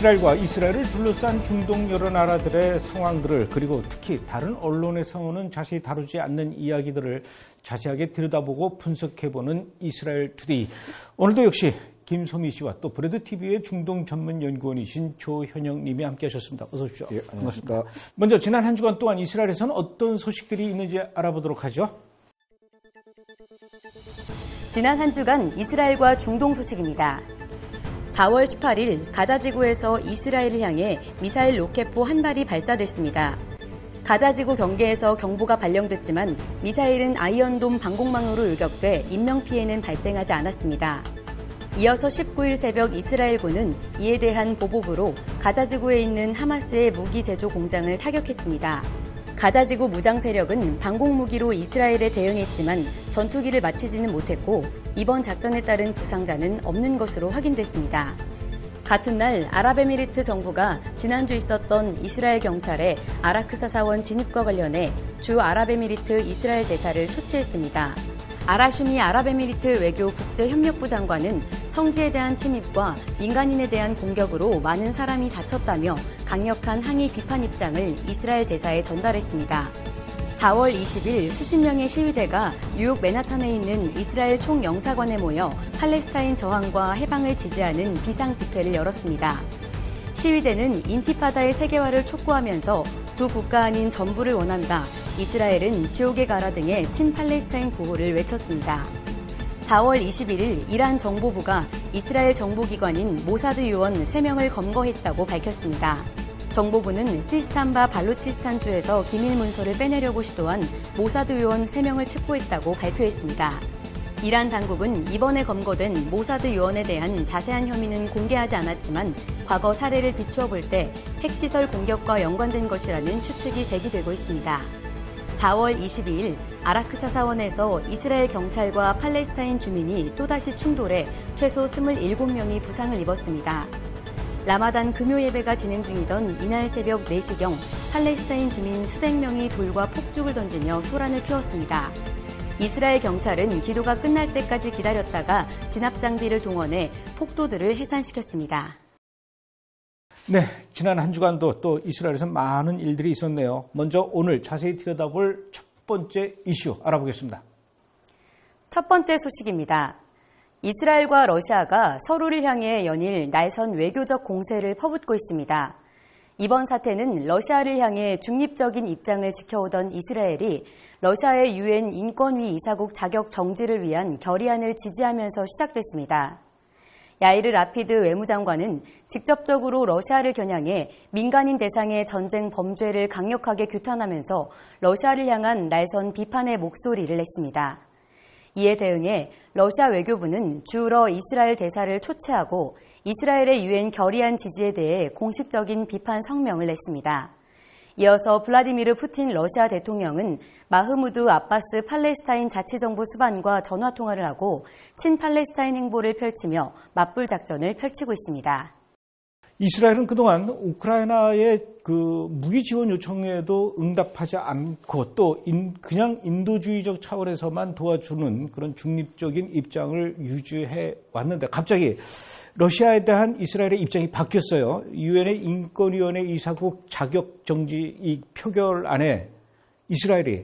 이스라엘을 둘러싼 중동 여러 나라들의 상황들을, 그리고 특히 다른 언론에서는 자세히 다루지 않는 이야기들을 자세하게 들여다보고 분석해보는 이스라엘 투데이. 오늘도 역시 김소미 씨와 또 브레드TV의 중동 전문 연구원이신 조현영 님이 함께 하셨습니다. 어서 오십시오. 예, 안녕하십니까. 먼저 지난 한 주간 동안 이스라엘에서는 어떤 소식들이 있는지 알아보도록 하죠. 지난 한 주간 이스라엘과 중동 소식입니다. 4월 18일 가자지구에서 이스라엘을 향해 미사일 로켓포 한 발이 발사됐습니다. 가자지구 경계에서 경보가 발령됐지만 미사일은 아이언돔 방공망으로 요격돼 인명피해는 발생하지 않았습니다. 이어서 19일 새벽 이스라엘군은 이에 대한 보복으로 가자지구에 있는 하마스의 무기 제조 공장을 타격했습니다. 가자지구 무장 세력은 방공무기로 이스라엘에 대응했지만 전투기를 마치지는 못했고 이번 작전에 따른 부상자는 없는 것으로 확인됐습니다. 같은 날 아랍에미리트 정부가 지난주 있었던 이스라엘 경찰의 아라크사 사원 진입과 관련해 주 아랍에미리트 이스라엘 대사를 초치했습니다. 아라슈미 아랍에미리트 외교 국제협력부 장관은 성지에 대한 침입과 민간인에 대한 공격으로 많은 사람이 다쳤다며 강력한 항의 비판 입장을 이스라엘 대사에 전달했습니다. 4월 20일 수십 명의 시위대가 뉴욕 맨하탄에 있는 이스라엘 총영사관에 모여 팔레스타인 저항과 해방을 지지하는 비상 집회를 열었습니다. 시위대는 인티파다의 세계화를 촉구하면서 두 국가 아닌 전부를 원한다, 이스라엘은 지옥에 가라 등의 친팔레스타인 구호를 외쳤습니다. 4월 21일 이란 정보부가 이스라엘 정보기관인 모사드 요원 3명을 검거했다고 밝혔습니다. 정보부는 시스탄바 발루치스탄주에서 기밀 문서를 빼내려고 시도한 모사드 요원 3명을 체포했다고 발표했습니다. 이란 당국은 이번에 검거된 모사드 요원에 대한 자세한 혐의는 공개하지 않았지만 과거 사례를 비추어 볼 때 핵시설 공격과 연관된 것이라는 추측이 제기되고 있습니다. 4월 22일 아라크사 사원에서 이스라엘 경찰과 팔레스타인 주민이 또다시 충돌해 최소 27명이 부상을 입었습니다. 라마단 금요 예배가 진행 중이던 이날 새벽 4시경 팔레스타인 주민 수백 명이 돌과 폭죽을 던지며 소란을 피웠습니다. 이스라엘 경찰은 기도가 끝날 때까지 기다렸다가 진압장비를 동원해 폭도들을 해산시켰습니다. 네, 지난 한 주간도 또 이스라엘에서 많은 일들이 있었네요. 먼저 오늘 자세히 들여다볼 첫 번째 이슈 알아보겠습니다. 첫 번째 소식입니다. 이스라엘과 러시아가 서로를 향해 연일 날선 외교적 공세를 퍼붓고 있습니다. 이번 사태는 러시아를 향해 중립적인 입장을 지켜오던 이스라엘이 러시아의 유엔 인권위 이사국 자격 정지를 위한 결의안을 지지하면서 시작됐습니다. 야이르 라피드 외무장관은 직접적으로 러시아를 겨냥해 민간인 대상의 전쟁 범죄를 강력하게 규탄하면서 러시아를 향한 날선 비판의 목소리를 냈습니다. 이에 대응해 러시아 외교부는 주로 이스라엘 대사를 초치하고 이스라엘의 유엔 결의안 지지에 대해 공식적인 비판 성명을 냈습니다. 이어서 블라디미르 푸틴 러시아 대통령은 마흐무드 아바스 팔레스타인 자치정부 수반과 전화통화를 하고 친팔레스타인 행보를 펼치며 맞불 작전을 펼치고 있습니다. 이스라엘은 그동안 우크라이나의 무기 지원 요청에도 응답하지 않고 또 그냥 인도주의적 차원에서만 도와주는 그런 중립적인 입장을 유지해 왔는데 갑자기 러시아에 대한 이스라엘의 입장이 바뀌었어요. 유엔의 인권위원회 이사국 자격 정지 이 표결안에 이스라엘이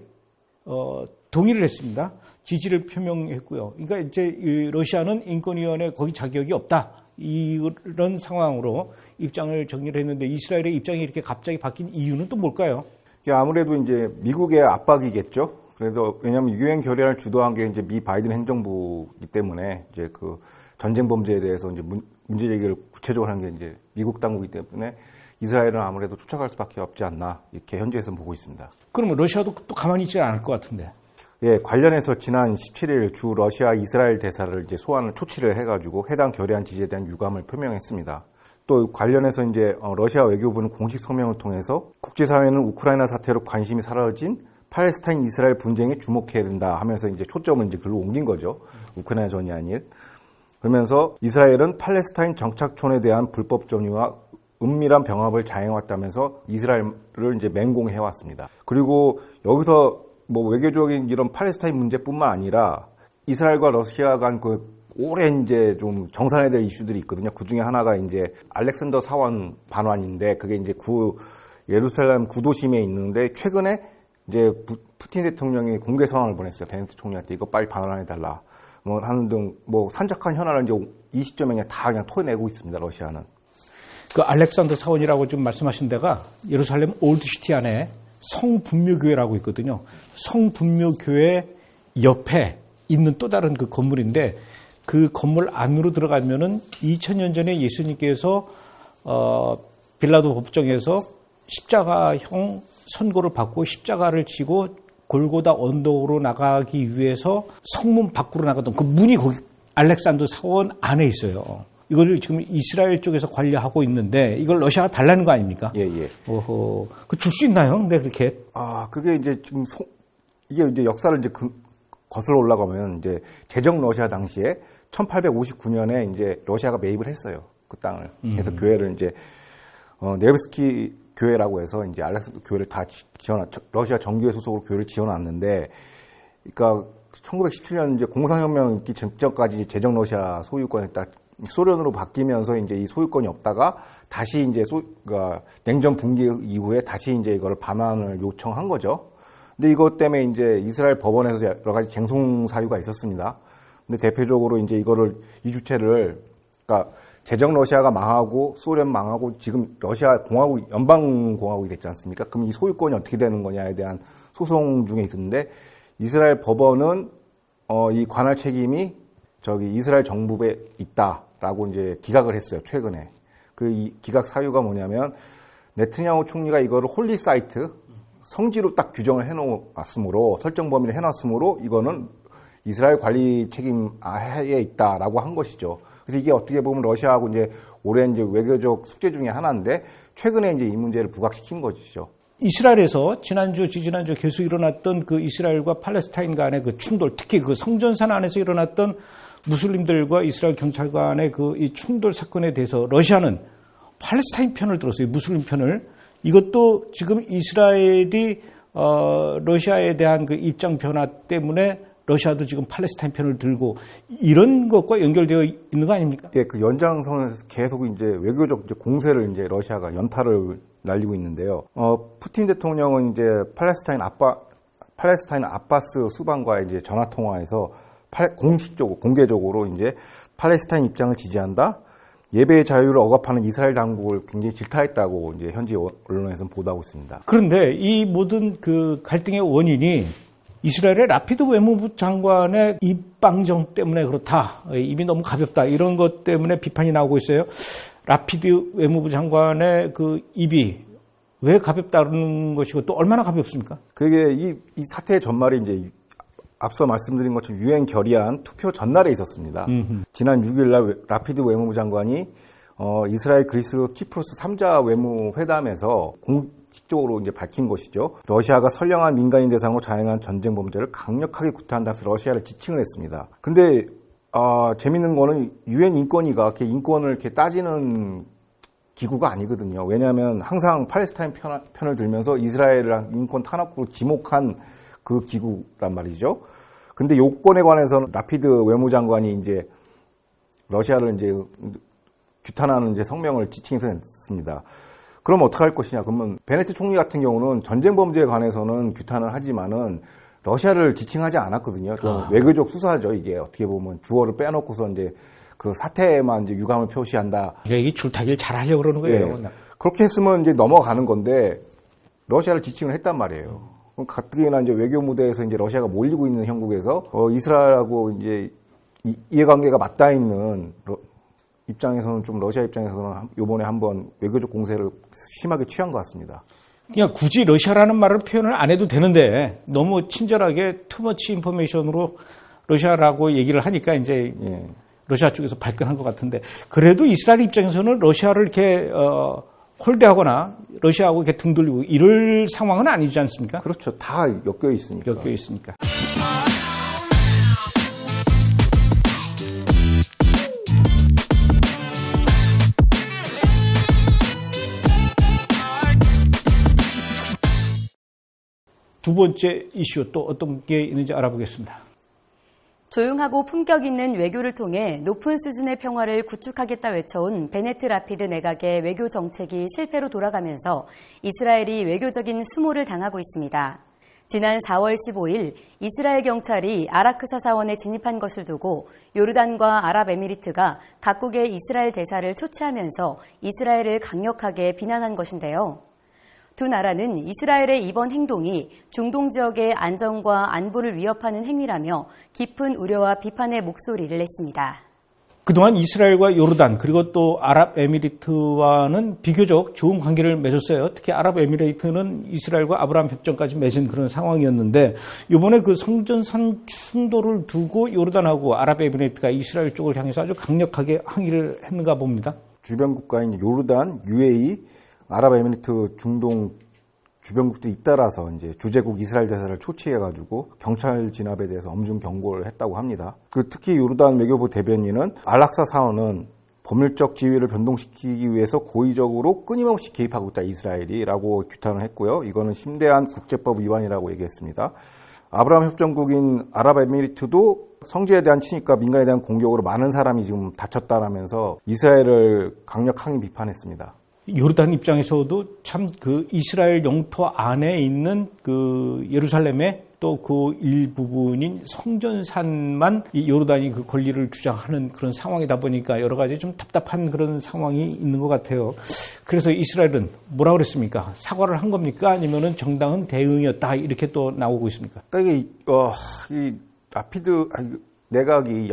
동의를 했습니다. 지지를 표명했고요. 그러니까 이제 러시아는 인권위원회 거기 자격이 없다. 이런 상황으로 입장을 정리를 했는데 이스라엘의 입장이 이렇게 갑자기 바뀐 이유는 또 뭘까요? 아무래도 이제 미국의 압박이겠죠. 그래도 왜냐하면 유엔 결의안을 주도한 게 이제 미 바이든 행정부이기 때문에 이제 그 전쟁 범죄에 대해서 이제 문제 제기를 구체적으로 하는 게 이제 미국 당국이기 때문에 이스라엘은 아무래도 쫓아갈 수밖에 없지 않나 이렇게 현지에서 보고 있습니다. 그러면 러시아도 또 가만히 있지 않을 것 같은데. 예, 관련해서 지난 17일 주 러시아 이스라엘 대사를 이제 소환을 초치를 해가지고 해당 결의안 지지에 대한 유감을 표명했습니다. 또 관련해서 이제 러시아 외교부는 공식 성명을 통해서 국제사회는 우크라이나 사태로 관심이 사라진 팔레스타인 이스라엘 분쟁에 주목해야 된다 하면서 이제 초점을 이제 글로 옮긴 거죠. 우크라이나 전이 아닌. 그러면서 이스라엘은 팔레스타인 정착촌에 대한 불법 점유와 은밀한 병합을 자행해왔다면서 이스라엘을 이제 맹공해왔습니다. 그리고 여기서 외교적인 이런 팔레스타인 문제뿐만 아니라 이스라엘과 러시아 간 그 오래 이제 좀 정산해야 될 이슈들이 있거든요. 그 중에 하나가 이제 알렉산더 사원 반환인데 그게 이제 예루살렘 구도심에 있는데 최근에 이제 푸틴 대통령이 공개 서한을 보냈어요. 베네딕트 총리한테 이거 빨리 반환해달라. 뭐 하는 등 뭐 산적한 현안을 이제 이 시점에 다 그냥 토해내고 있습니다. 러시아는. 그 알렉산더 사원이라고 지금 말씀하신 데가 예루살렘 올드시티 안에 성분묘교회라고 있거든요. 성분묘교회 옆에 있는 또 다른 그 건물인데 그 건물 안으로 들어가면은 2000년 전에 예수님께서 빌라도 법정에서 십자가형 선고를 받고 십자가를 지고 골고다 언덕으로 나가기 위해서 성문 밖으로 나가던 그 문이 거기 알렉산더 사원 안에 있어요. 이걸 지금 이스라엘 쪽에서 관리하고 있는데 이걸 러시아가 달라는 거 아닙니까? 예, 예. 오호. 그 줄 수 있나요? 근데 그렇게? 그게 이제 지금 이게 이제 역사를 이제 거슬러 올라가면 이제 제정 러시아 당시에 1859년에 이제 러시아가 매입을 했어요. 그 땅을. 그래서 교회를 이제 네브스키 교회라고 해서 이제 알렉산더 교회를 다 러시아 정교회 소속으로 교회를 지어놨는데, 그러니까 1917년 이제 공산혁명 있기 전까지 제정 러시아 소유권에 딱 소련으로 바뀌면서 이제 이 소유권이 없다가 다시 이제 그러니까 냉전 붕괴 이후에 다시 이제 이거를 반환을 요청한 거죠. 근데 이것 때문에 이제 이스라엘 법원에서 여러 가지 쟁송 사유가 있었습니다. 근데 대표적으로 이제 이 주체를, 그러니까 제정 러시아가 망하고 소련 망하고 지금 러시아 공화국, 연방공화국이 됐지 않습니까? 그럼 이 소유권이 어떻게 되는 거냐에 대한 소송 중에 있었는데, 이스라엘 법원은 이 관할 책임이 이스라엘 정부에 있다라고 이제 기각을 했어요. 최근에. 이 기각 사유가 뭐냐면, 네트냐후 총리가 이거를 홀리 사이트, 성지로 딱 규정을 해놓았으므로, 설정 범위를 해놨으므로 이거는 이스라엘 관리 책임 하에 있다라고 한 것이죠. 그래서 이게 어떻게 보면 러시아하고 이제 오랜 이제 외교적 숙제 중에 하나인데, 최근에 이제 이 문제를 부각시킨 것이죠. 이스라엘에서 지지난주 계속 일어났던 그 이스라엘과 팔레스타인 간의 그 충돌, 특히 그 성전산 안에서 일어났던 무슬림들과 이스라엘 경찰 간의 이 충돌 사건에 대해서 러시아는 팔레스타인 편을 들었어요. 무슬림 편을. 이것도 지금 이스라엘이 러시아에 대한 그 입장 변화 때문에 러시아도 지금 팔레스타인 편을 들고 이런 것과 연결되어 있는 거 아닙니까? 예, 그 연장선에서 계속 이제 외교적 이제 공세를 이제 러시아가 연타를 날리고 있는데요. 푸틴 대통령은 이제 팔레스타인 아바스 수반과의 이제 전화 통화에서 공개적으로 이제 팔레스타인 입장을 지지한다. 예배의 자유를 억압하는 이스라엘 당국을 굉장히 질타했다고 이제 현지 언론에서는 보도하고 있습니다. 그런데 이 모든 그 갈등의 원인이 이스라엘의 라피드 외무부 장관의 입방정 때문에 그렇다. 입이 너무 가볍다. 이런 것 때문에 비판이 나오고 있어요. 라피드 외무부 장관의 그 입이 왜 가볍다는 것이고 또 얼마나 가볍습니까? 그게 이 사태의 전말이 이제 앞서 말씀드린 것처럼 유엔 결의안 투표 전날에 있었습니다. 지난 6일 날 라피드 외무부 장관이 이스라엘, 그리스, 키프로스 3자 외무회담에서 공식적으로 이제 밝힌 것이죠. 러시아가 선량한 민간인 대상으로 자행한 전쟁 범죄를 강력하게 구타한다면서 러시아를 지칭을 했습니다. 근데 재밌는 거는 유엔 인권위가 이렇게 인권을 이렇게 따지는 기구가 아니거든요. 왜냐하면 항상 팔레스타인 편을 들면서 이스라엘을 인권 탄압국으로 지목한 그 기구란 말이죠. 근데 요건에 관해서는 라피드 외무장관이 이제 러시아를 이제 규탄하는 이제 성명을 지칭해서 냈습니다. 그럼 어떡할 것이냐? 그러면 베네딕트 총리 같은 경우는 전쟁 범죄에 관해서는 규탄을 하지만은 러시아를 지칭하지 않았거든요. 좀 외교적 수사죠. 이게 어떻게 보면 주어를 빼놓고서 이제 그 사태에만 이제 유감을 표시한다. 이게 줄타기를 잘 하려고 그러는 거예요. 네. 그렇게 했으면 이제 넘어가는 건데 러시아를 지칭을 했단 말이에요. 그럼 가뜩이나 이제 외교 무대에서 이제 러시아가 몰리고 있는 형국에서 이스라엘하고 이제 이해관계가 맞닿아 있는 입장에서는 좀 러시아 입장에서는 이번에 한번 외교적 공세를 심하게 취한 것 같습니다. 그냥 굳이 러시아라는 말을 표현을 안 해도 되는데 너무 친절하게 투머치 인포메이션으로 러시아라고 얘기를 하니까 이제 러시아 쪽에서 발끈한 것 같은데 그래도 이스라엘 입장에서는 러시아를 이렇게 홀대하거나 러시아하고 이렇게 등 돌리고 이럴 상황은 아니지 않습니까? 그렇죠. 다 엮여 있으니까. 엮여 있으니까. 두 번째 이슈 또 어떤 게 있는지 알아보겠습니다. 조용하고 품격 있는 외교를 통해 높은 수준의 평화를 구축하겠다 외쳐온 베네트 라피드 내각의 외교 정책이 실패로 돌아가면서 이스라엘이 외교적인 수모를 당하고 있습니다. 지난 4월 15일 이스라엘 경찰이 아라크사 사원에 진입한 것을 두고 요르단과 아랍에미리트가 각국의 이스라엘 대사를 초치하면서 이스라엘을 강력하게 비난한 것인데요. 두 나라는 이스라엘의 이번 행동이 중동 지역의 안정과 안보를 위협하는 행위라며 깊은 우려와 비판의 목소리를 냈습니다. 그동안 이스라엘과 요르단 그리고 또 아랍에미리트와는 비교적 좋은 관계를 맺었어요. 특히 아랍에미리트는 이스라엘과 아브라함 협정까지 맺은 그런 상황이었는데 이번에 그 성전산 충돌을 두고 요르단하고 아랍에미리트가 이스라엘 쪽을 향해서 아주 강력하게 항의를 했는가 봅니다. 주변 국가인 요르단, UAE, 아랍에미리트, 중동 주변국들이 잇따라서 이제 주재국 이스라엘 대사를 초치해가지고 경찰 진압에 대해서 엄중 경고를 했다고 합니다. 특히 요르단 외교부 대변인은 알락사 사원은 법률적 지위를 변동시키기 위해서 고의적으로 끊임없이 개입하고 있다 이스라엘이라고 규탄을 했고요. 이거는 심대한 국제법 위반이라고 얘기했습니다. 아브라함 협정국인 아랍에미리트도 성지에 대한 침입과 민간에 대한 공격으로 많은 사람이 지금 다쳤다라면서 이스라엘을 강력 항의 비판했습니다. 요르단 입장에서도 참 그 이스라엘 영토 안에 있는 그 예루살렘의 또 그 일부분인 성전산만 이 요르단이 그 권리를 주장하는 그런 상황이다 보니까 여러 가지 좀 답답한 그런 상황이 있는 것 같아요. 그래서 이스라엘은 뭐라 그랬습니까? 사과를 한 겁니까? 아니면은 정당한 대응이었다 이렇게 또 나오고 있습니까? 그러니까 이 라피드 내각이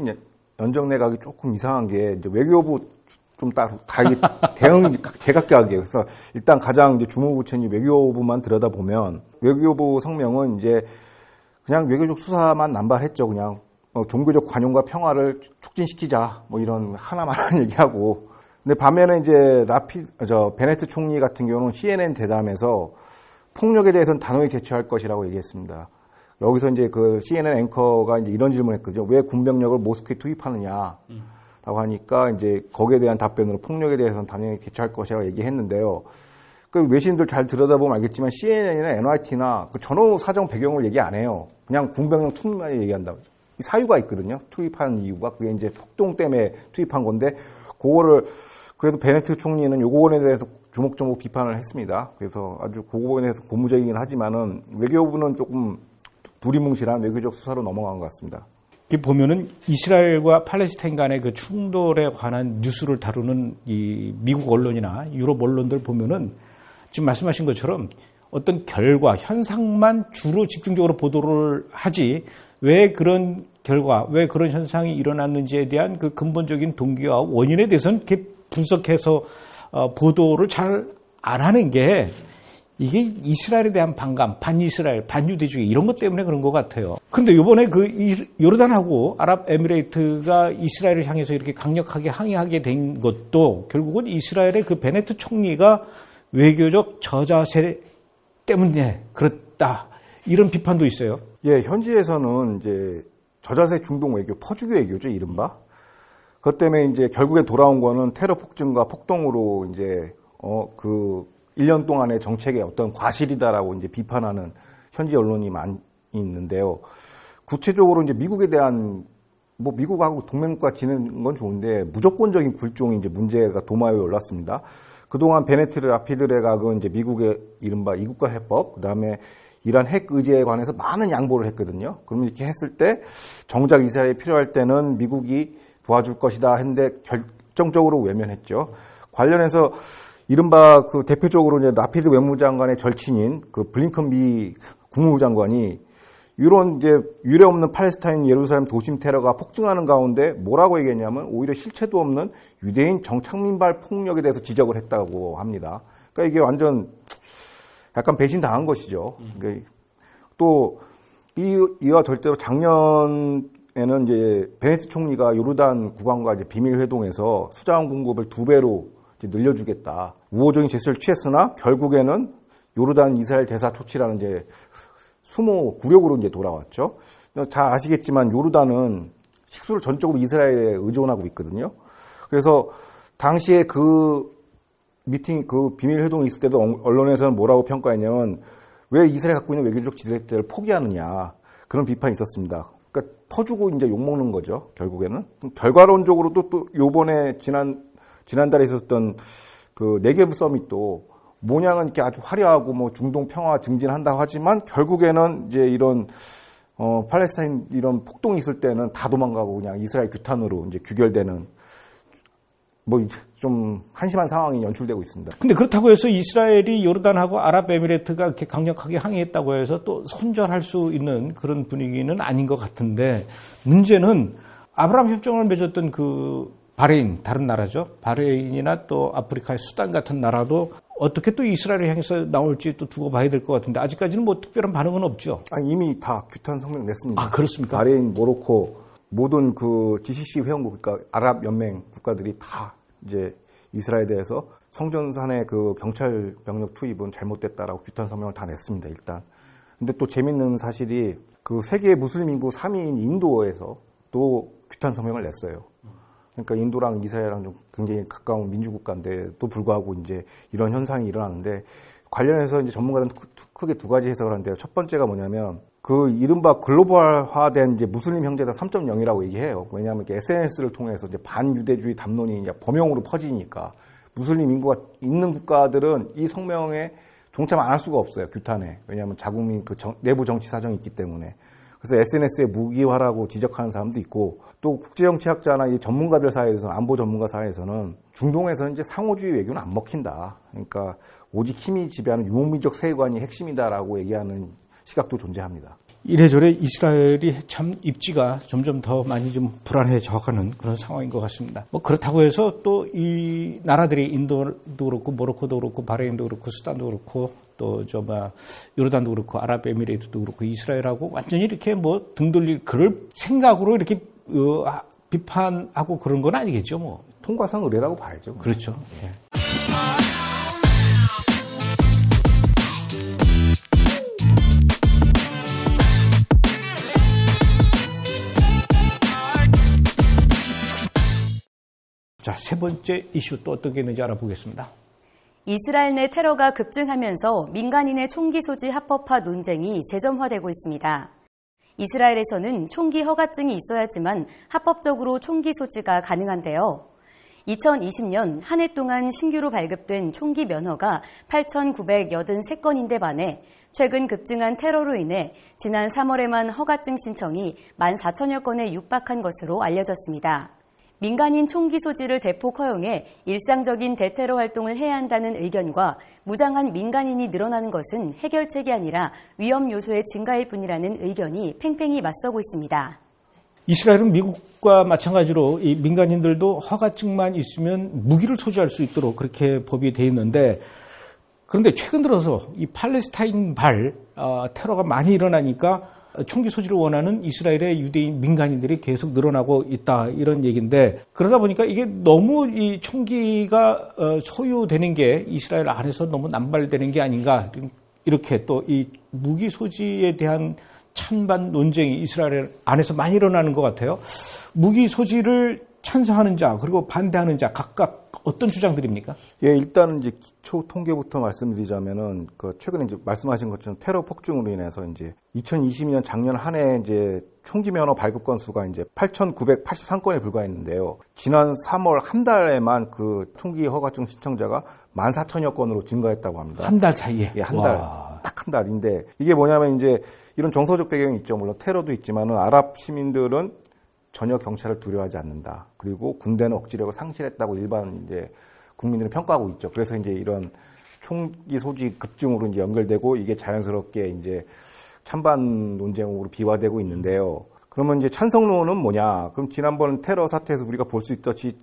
연정 내각이 조금 이상한 게 이제 외교부 좀 다르게 대응이 제각각이에요. 그래서 일단 가장 이제 주무부처인 외교부만 들여다보면 외교부 성명은 이제 그냥 외교적 수사만 남발했죠. 그냥 종교적 관용과 평화를 촉진시키자 뭐 이런 하나만한 얘기하고. 근데 반면에 이제 베네트 총리 같은 경우는 CNN 대담에서 폭력에 대해서는 단호히 대처할 것이라고 얘기했습니다. 여기서 이제 그 CNN 앵커가 이제 이런 질문했거든요. 왜 군병력을 모스크에 투입하느냐? 라고 하니까 이제 거기에 대한 답변으로 폭력에 대해서는 당연히 대처할 것이라고 얘기했는데요. 그 외신들 잘 들여다보면 알겠지만 CNN이나 NYT나 그 전후 사정 배경을 얘기 안 해요. 그냥 군병력 투입만 얘기한다고. 사유가 있거든요. 투입한 이유가 그게 이제 폭동 때문에 투입한 건데 그거를 그래도 베네트 총리는 요거에 대해서 조목조목 비판을 했습니다. 그래서 아주 그거에 대해서 고무적이긴 하지만은 외교부는 조금 두리뭉실한 외교적 수사로 넘어간 것 같습니다. 보면은 이스라엘과 팔레스타인 간의 그 충돌에 관한 뉴스를 다루는 이 미국 언론이나 유럽 언론들 보면은 지금 말씀하신 것처럼 어떤 결과, 현상만 주로 집중적으로 보도를 하지 왜 그런 결과, 왜 그런 현상이 일어났는지에 대한 그 근본적인 동기와 원인에 대해서는 이렇게 분석해서 보도를 잘 안 하는 게 이게 이스라엘에 대한 반감, 반이스라엘, 반유대주의 이런 것 때문에 그런 것 같아요. 그런데 이번에 그 요르단하고 아랍에미레이트가 이스라엘을 향해서 이렇게 강력하게 항의하게 된 것도 결국은 이스라엘의 그 베네트 총리가 외교적 저자세 때문에 그렇다. 이런 비판도 있어요. 예, 현지에서는 이제 저자세 중동 외교, 퍼주기 외교죠, 이른바. 그것 때문에 이제 결국에 돌아온 거는 테러 폭증과 폭동으로 이제 1년 동안의 정책의 어떤 과실이다라고 이제 비판하는 현지 언론이 많이 있는데요. 구체적으로 이제 미국에 대한 미국하고 동맹국가 지내는 건 좋은데 무조건적인 굴종이 이제 문제가 도마 위에 올랐습니다. 그동안 베네트 라피드 내각은 이제 미국의 이른바 이국가 해법, 그다음에 이란 핵 의제에 관해서 많은 양보를 했거든요. 그러면 이렇게 했을 때 정작 이스라엘이 필요할 때는 미국이 도와줄 것이다 했는데 결정적으로 외면했죠. 관련해서 이른바 그 대표적으로 이제 라피드 외무장관의 절친인 그 블링컨 미 국무부 장관이 이런 이제 유례 없는 팔레스타인 예루살렘 도심 테러가 폭증하는 가운데 뭐라고 얘기했냐면 오히려 실체도 없는 유대인 정착민발 폭력에 대해서 지적을 했다고 합니다. 그러니까 이게 완전 약간 배신당한 것이죠. 또 이와 절대로 작년에는 이제 베네트 총리가 요르단 국왕과 이제 비밀 회동에서 수자원 공급을 2배로 늘려주겠다. 우호적인 제스처를 취했으나 결국에는 요르단 이스라엘 대사 초치라는 이제 수모 굴욕으로 이제 돌아왔죠. 잘 아시겠지만 요르단은 식수를 전적으로 이스라엘에 의존하고 있거든요. 그래서 당시에 그 비밀 회동이 있을 때도 언론에서는 뭐라고 평가했냐면 왜 이스라엘 갖고 있는 외교적 지대를 포기하느냐 그런 비판이 있었습니다. 그러니까 퍼주고 이제 욕먹는 거죠, 결국에는. 결과론적으로도 또 요번에 지난달에 있었던 그 네게브 서밋도 모양은 이렇게 아주 화려하고 뭐 중동 평화 증진한다고 하지만 결국에는 이제 이런 팔레스타인 이런 폭동이 있을 때는 다 도망가고 그냥 이스라엘 규탄으로 이제 규결되는 뭐 좀 한심한 상황이 연출되고 있습니다. 근데 그렇다고 해서 이스라엘이 요르단하고 아랍에미레이트가 이렇게 강력하게 항의했다고 해서 또 손절할 수 있는 그런 분위기는 아닌 것 같은데, 문제는 아브라함 협정을 맺었던 그 바레인, 다른 나라죠. 바레인이나 또 아프리카의 수단 같은 나라도 어떻게 또 이스라엘을 향해서 나올지 또 두고 봐야 될 것 같은데, 아직까지는 뭐 특별한 반응은 없죠. 아니, 이미 다 규탄 성명 냈습니다. 아, 그렇습니까? 바레인, 모로코 모든 그 GCC 회원국, 그러니까 아랍 연맹 국가들이 다 이제 이스라엘에 대해서 성전산의 그 경찰 병력 투입은 잘못됐다라고 규탄 성명을 다 냈습니다, 일단. 근데 또 재밌는 사실이 그 세계 무슬림 인구 3위인 인도에서 또 규탄 성명을 냈어요. 그러니까 인도랑 이스라엘이랑 좀 굉장히 가까운 민주국가인데도 불구하고 이제 이런 현상이 일어나는데, 관련해서 이제 전문가들은 크게 두 가지 해석을 하는데요. 첫 번째가 뭐냐면 그 이른바 글로벌화된 이제 무슬림 형제단 3.0이라고 얘기해요. 왜냐하면 SNS를 통해서 이제 반유대주의 담론이 이제 범용으로 퍼지니까 무슬림 인구가 있는 국가들은 이 성명에 동참 안 할 수가 없어요, 규탄에. 왜냐하면 자국민 그 내부 정치 사정이 있기 때문에. 그래서 SNS의 무기화라고 지적하는 사람도 있고, 또 국제정치학자나 이 전문가들 사이에서는, 안보 전문가 사이에서는 중동에서는 이제 상호주의 외교는 안 먹힌다. 그러니까 오직 힘이 지배하는 유목민족 세계관이 핵심이다라고 얘기하는 시각도 존재합니다. 이래저래 이스라엘이 참 입지가 점점 더 많이 좀 불안해져가는 그런 상황인 것 같습니다. 뭐 그렇다고 해서 또 이 나라들이 인도도 그렇고 모로코도 그렇고 바레인도 그렇고 수단도 그렇고 또 요르단도 그렇고 아랍에미레이트도 그렇고 이스라엘하고 완전히 이렇게 뭐 등 돌릴 그럴 생각으로 이렇게 비판하고 그런 건 아니겠죠, 뭐. 통과상 의례라고 봐야죠. 그렇죠. 예. 자, 세 번째 이슈 또 어떤 게 있는지 알아보겠습니다. 이스라엘 내 테러가 급증하면서 민간인의 총기 소지 합법화 논쟁이 재점화되고 있습니다. 이스라엘에서는 총기 허가증이 있어야지만 합법적으로 총기 소지가 가능한데요. 2020년 한 해 동안 신규로 발급된 총기 면허가 8,983건인데 반해 최근 급증한 테러로 인해 지난 3월에만 허가증 신청이 14,000여 건에 육박한 것으로 알려졌습니다. 민간인 총기 소지를 대폭 허용해 일상적인 대테러 활동을 해야 한다는 의견과 무장한 민간인이 늘어나는 것은 해결책이 아니라 위험 요소의 증가일 뿐이라는 의견이 팽팽히 맞서고 있습니다. 이스라엘은 미국과 마찬가지로 이 민간인들도 허가증만 있으면 무기를 소지할 수 있도록 그렇게 법이 되어 있는데, 그런데 최근 들어서 이 팔레스타인발 테러가 많이 일어나니까 총기 소지를 원하는 이스라엘의 유대인 민간인들이 계속 늘어나고 있다, 이런 얘기인데, 그러다 보니까 이게 너무 이 총기가 소유되는 게 이스라엘 안에서 너무 남발되는 게 아닌가, 이렇게 또 이 무기 소지에 대한 찬반 논쟁이 이스라엘 안에서 많이 일어나는 것 같아요. 무기 소지를 찬성하는 자 그리고 반대하는 자 각각 어떤 주장들입니까? 예, 일단 이제 기초 통계부터 말씀드리자면은 그 최근에 이제 말씀하신 것처럼 테러 폭증으로 인해서 이제 2022년 작년 한 해 이제 총기 면허 발급 건수가 이제 8,983건에 불과했는데요. 지난 3월 한 달에만 그 총기 허가증 신청자가 14,000여 건으로 증가했다고 합니다. 한 달 사이에? 예, 한 달. 딱 한 달인데, 이게 뭐냐면 이제 이런 정서적 배경이 있죠. 물론 테러도 있지만은 아랍 시민들은 전혀 경찰을 두려워하지 않는다. 그리고 군대는 억지력을 상실했다고 일반 이제 국민들은 평가하고 있죠. 그래서 이제 이런 총기 소지 급증으로 이제 연결되고 이게 자연스럽게 이제 찬반 논쟁으로 비화되고 있는데요. 그러면 이제 찬성론은 뭐냐? 그럼 지난번 테러 사태에서 우리가 볼 수 있듯이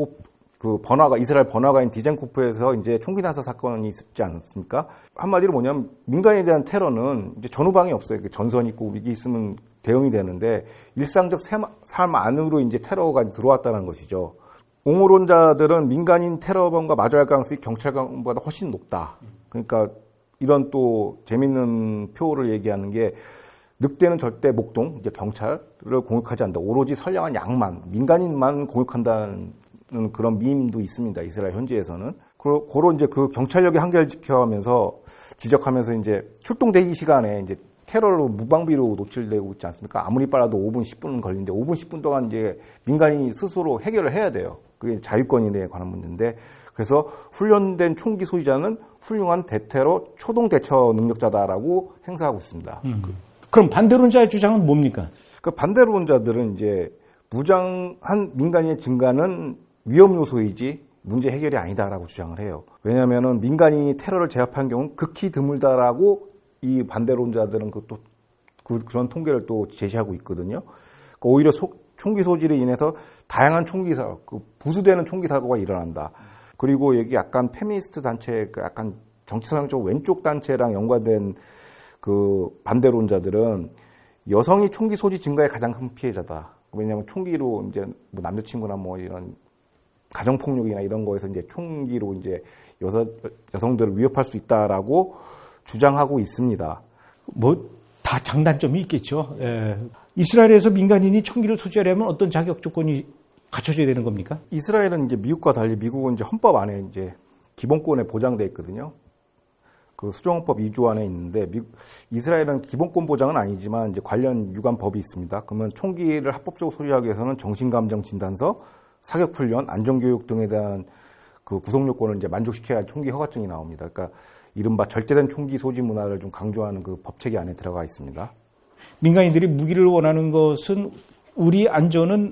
이스라엘 번화가인 디젠코프에서 이제 총기 난사 사건이 있었지 않습니까? 한마디로 뭐냐면 민간인에 대한 테러는 이제 전후방이 없어요. 전선 있고 위기 있으면 대응이 되는데 일상적 삶 안으로 이제 테러가 들어왔다는 것이죠. 옹호론자들은 민간인 테러범과 마주할 가능성이 경찰관보다 훨씬 높다. 그러니까 이런 또 재밌는 표를 얘기하는 게, 늑대는 절대 목동, 이제 경찰을 공격하지 않는다. 오로지 선량한 양만, 민간인만 공격한다는 그런 밈도 있습니다. 이스라엘 현지에서는. 그런 이제 그 경찰력의 한계를 지적하면서 이제 출동 대기 시간에 이제 테러로 무방비로 노출되고 있지 않습니까? 아무리 빨라도 5분, 10분은 걸리는데 5분, 10분 동안 이제 민간인이 스스로 해결을 해야 돼요. 그게 자유권에 관한 문제인데 그래서 훈련된 총기 소지자는 훌륭한 대테러 초동 대처 능력자다라고 행사하고 있습니다. 그럼 반대론자의 주장은 뭡니까? 그 반대론자들은 이제 무장한 민간인의 증가는 위험 요소이지 문제 해결이 아니다라고 주장을 해요. 왜냐하면은 민간인이 테러를 제압한 경우는 극히 드물다라고 이 반대론자들은 그런 통계를 또 제시하고 있거든요. 그러니까 오히려 총기 소지로 인해서 다양한 총기 사고, 부수되는 총기 사고가 일어난다. 그리고 여기 약간 페미니스트 단체, 약간 정치 성향적 왼쪽 단체랑 연관된 그 반대론자들은 여성이 총기 소지 증가의 가장 큰 피해자다. 왜냐하면 총기로 이제 뭐 남자친구나 뭐 이런 가정폭력이나 이런 거에서 이제 총기로 이제 여성들을 위협할 수 있다라고 주장하고 있습니다. 뭐 다 장단점이 있겠죠. 예. 이스라엘에서 민간인이 총기를 소지하려면 어떤 자격 조건이 갖춰져야 되는 겁니까? 이스라엘은 이제 미국과 달리 미국은 이제 헌법 안에 이제 기본권에 보장돼 있거든요. 그 수정헌법 2조 안에 있는데 이스라엘은 기본권 보장은 아니지만 이제 관련 유관법이 있습니다. 그러면 총기를 합법적으로 소지하기 위해서는 정신감정 진단서, 사격훈련, 안전교육 등에 대한 그 구성 요건을 이제 만족시켜야 총기 허가증이 나옵니다. 그러니까 이른바 절제된 총기 소지 문화를 좀 강조하는 그 법체계 안에 들어가 있습니다. 민간인들이 무기를 원하는 것은 우리 안전은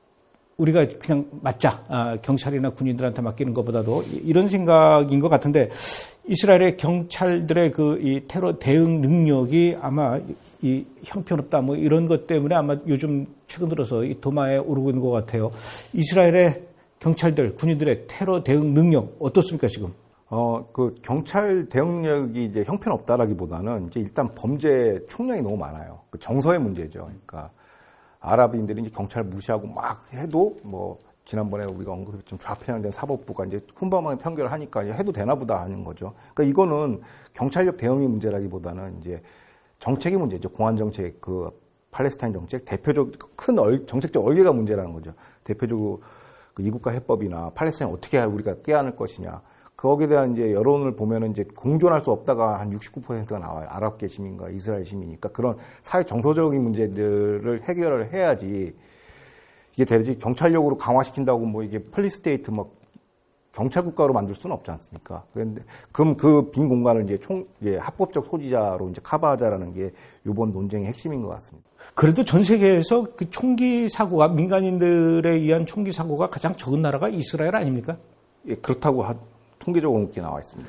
우리가 그냥 맡자, 경찰이나 군인들한테 맡기는 것보다도 이런 생각인 것 같은데 이스라엘의 경찰들의 이 테러 대응 능력이 아마 이 형편없다 뭐 이런 것 때문에 아마 요즘 최근 들어서 이 도마에 오르고 있는 것 같아요. 이스라엘의 경찰들, 군인들의 테러 대응 능력 어떻습니까 지금? 그 경찰 대응 능력이 이제 형편없다라기보다는 이제 일단 범죄 총량이 너무 많아요. 그 정서의 문제죠. 그러니까 아랍인들이 이제 경찰 무시하고 막 해도 뭐 지난번에 우리가 언급했던 좌편향된 사법부가 이제 훈방망이 판결을 하니까 해도 되나 보다 하는 거죠. 그러니까 이거는 경찰력 대응의 문제라기보다는 이제 정책의 문제죠. 공안 정책, 그 팔레스타인 정책, 대표적 큰 정책적 얼개가 문제라는 거죠. 대표적으로 그 이국가 해법이나 팔레스타인 어떻게 우리가 떼안을 것이냐. 거기에 대한 이제 여론을 보면은 이제 공존할 수 없다가 한 69%가 나와요. 아랍계 시민과 이스라엘 시민이니까 그런 사회 정서적인 문제들을 해결을 해야지 이게 되지 경찰력으로 강화시킨다고 뭐 이게 폴리스테이트 막 경찰 국가로 만들 수는 없지 않습니까? 그런데 그럼 그 빈 공간을 이제 합법적 소지자로 이제 커버하자라는 게 이번 논쟁의 핵심인 것 같습니다. 그래도 전 세계에서 그 총기 사고가 민간인들에 의한 총기 사고가 가장 적은 나라가 이스라엘 아닙니까? 예, 그렇다고 통계적으로 그렇게 나와 있습니다.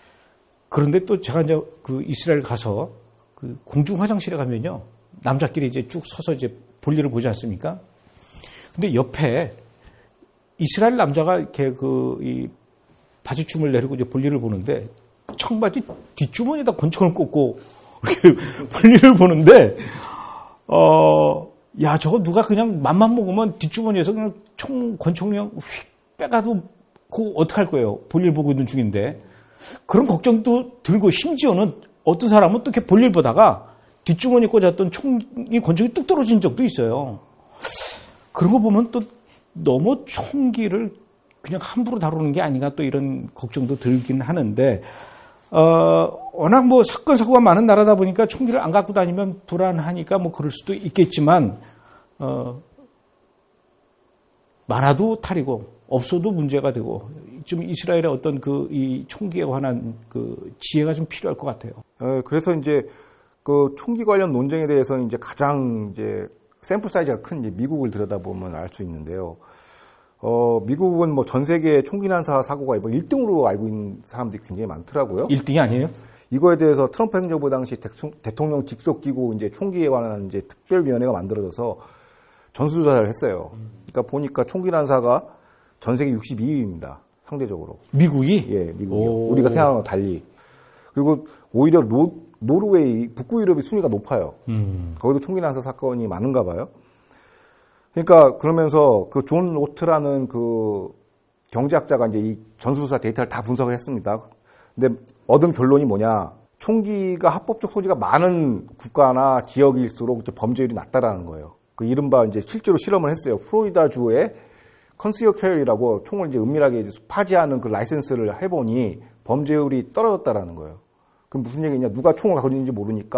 그런데 또 제가 이제 그 이스라엘 가서 그 공중 화장실에 가면요. 남자끼리 이제 쭉 서서 이제 볼일을 보지 않습니까? 근데 옆에 이스라엘 남자가 이렇게 이 바지춤을 내리고 이제 볼일을 보는데 청바지 뒷주머니에다 권총을 꽂고 이렇게 볼일을 보는데 야, 저거 누가 그냥 맘만 먹으면 뒷주머니에서 그냥 권총량 휙 빼가도 그거 어떡할 거예요? 볼일 보고 있는 중인데. 그런 걱정도 들고 심지어는 어떤 사람은 또 이렇게 볼일 보다가 뒷주머니에 꽂았던 권총이 뚝 떨어진 적도 있어요. 그런 거 보면 또 너무 총기를 그냥 함부로 다루는 게 아닌가 또 이런 걱정도 들긴 하는데, 워낙 뭐 사건, 사고가 많은 나라다 보니까 총기를 안 갖고 다니면 불안하니까 뭐 그럴 수도 있겠지만, 많아도 탈이고, 없어도 문제가 되고, 좀 이스라엘의 어떤 이 총기에 관한 그 지혜가 좀 필요할 것 같아요. 그래서 이제 그 총기 관련 논쟁에 대해서 이제 가장 이제 샘플 사이즈가 큰 이제 미국을 들여다보면 알 수 있는데요. 미국은 뭐 전 세계 총기 난사 사고가 뭐 1등으로 알고 있는 사람들이 굉장히 많더라고요. 1등이 아니에요? 이거에 대해서 트럼프 행정부 당시 대통령 직속 기구 이제 총기에 관한 이제 특별위원회가 만들어져서 전수조사를 했어요. 그러니까 보니까 총기 난사가 전 세계 62위입니다. 상대적으로. 미국이? 예, 미국이요. 우리가 생각하는 거 달리. 그리고 오히려 노르웨이, 북구 유럽이 순위가 높아요. 거기도 총기 난사 사건이 많은가 봐요. 그러니까 그러면서 그 존 로트라는 그 경제학자가 이제 이 전수조사 데이터를 다 분석을 했습니다. 근데 얻은 결론이 뭐냐? 총기가 합법적 소지가 많은 국가나 지역일수록 이제 범죄율이 낮다라는 거예요. 그 이른바 이제 실제로 실험을 했어요. 플로리다주의 컨시어 캐리라고 총을 이제 은밀하게 이제 파지하는 그 라이센스를 해보니 범죄율이 떨어졌다라는 거예요. 그럼 무슨 얘기냐? 누가 총을 가지고 있는지 모르니까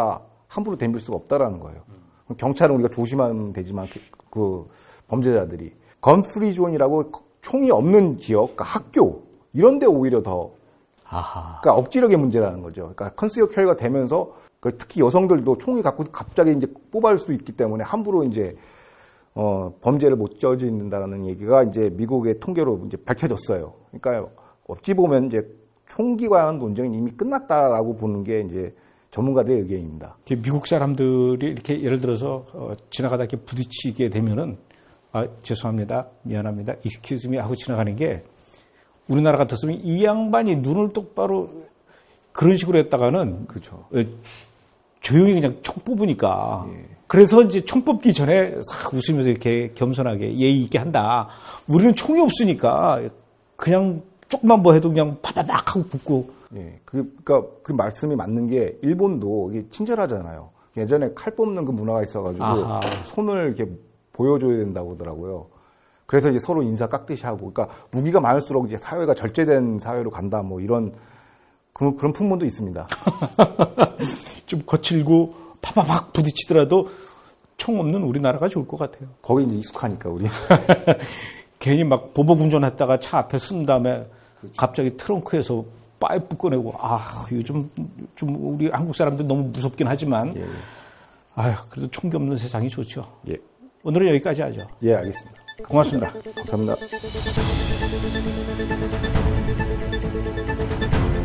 함부로 덤빌 수가 없다라는 거예요. 경찰은 우리가 조심하면 되지만 그 범죄자들이 건프리 존이라고 총이 없는 지역, 그러니까 학교 이런 데 오히려 더 그러니까 억지력의 문제라는 거죠. 그러니까 컨시어 캐리가 되면서 특히 여성들도 총이 갖고 갑자기 이제 뽑을 수 있기 때문에 함부로 이제 범죄를 못 저지른다는 얘기가 이제 미국의 통계로 이제 밝혀졌어요. 그러니까 어찌 보면 이제 총기 관한 논쟁이 이미 끝났다라고 보는 게 이제 전문가들의 의견입니다. 미국 사람들이 이렇게 예를 들어서 지나가다 이렇게 부딪히게 되면은 죄송합니다, 미안합니다, excuse me 하고 지나가는 게 우리나라 같았으면 이 양반이 눈을 똑바로 그런 식으로 했다가는 그렇죠. 조용히 그냥 총 뽑으니까. 예. 그래서 이제 총 뽑기 전에 싹 웃으면서 이렇게 겸손하게 예의 있게 한다. 우리는 총이 없으니까 그냥 조금만 뭐 해도 그냥 파바박 하고 붙고. 예. 그러니까 그 말씀이 맞는 게 일본도 이게 친절하잖아요. 예전에 칼 뽑는 그 문화가 있어가지고 손을 이렇게 보여줘야 된다고 하더라고요. 그래서 이제 서로 인사 깍듯이 하고, 그러니까 무기가 많을수록 이제 사회가 절제된 사회로 간다, 뭐 이런 그런 풍문도 있습니다. 좀 거칠고 파바박 부딪히더라도 총 없는 우리나라가 좋을 것 같아요. 거기 이제 익숙하니까 우리. 괜히 막 보복 운전했다가 차 앞에 쓴 다음에 그렇죠. 갑자기 트렁크에서 파이프 꺼내고 이거 좀 우리 한국 사람들 너무 무섭긴 하지만 예. 그래도 총기 없는 세상이 좋죠. 예. 오늘은 여기까지 하죠. 예, 알겠습니다. 고맙습니다. 감사합니다.